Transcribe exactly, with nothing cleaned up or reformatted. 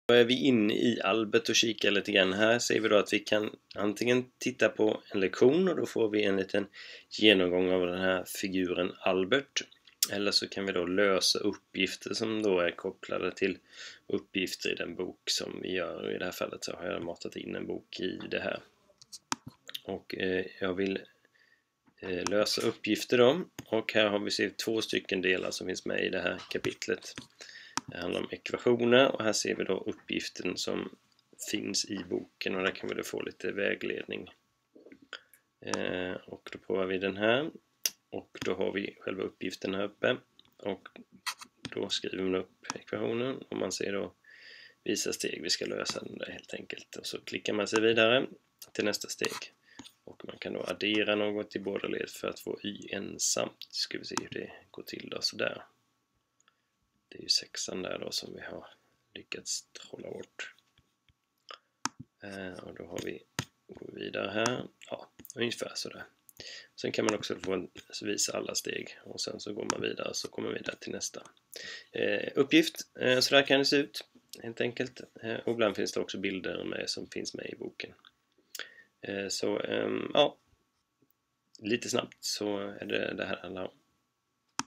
Då är vi inne i Albert och kikar lite grann. Här ser vi då att vi kan antingen titta på en lektion och då får vi en liten genomgång av den här figuren Albert. Eller så kan vi då lösa uppgifter som då är kopplade till uppgifter i den bok som vi gör. I det här fallet så har jag matat in en bok i det här. Och eh, jag vill eh, lösa uppgifter då. Och här har vi ser två stycken delar som finns med i det här kapitlet. Det handlar om ekvationer och här ser vi då uppgiften som finns i boken och där kan vi då få lite vägledning. Eh, och då provar vi den här och då har vi själva uppgiften här uppe och då skriver man upp ekvationen och man ser då vissa steg vi ska lösa den där helt enkelt. Och så klickar man sig vidare till nästa steg och man kan då addera något i båda led för att få y ensamt. Ska vi se hur det går till då, sådär. Det är ju sexan där då som vi har lyckats trolla bort. Eh, och då har vi, går vi vidare här. Ja, ungefär sådär. Sen kan man också få visa alla steg. Och sen så går man vidare så kommer vi vidare till nästa eh, uppgift. Eh, så där kan det se ut helt enkelt. Eh, och ibland finns det också bilder med, som finns med i boken. Eh, så eh, ja, lite snabbt så är det det här handlar om.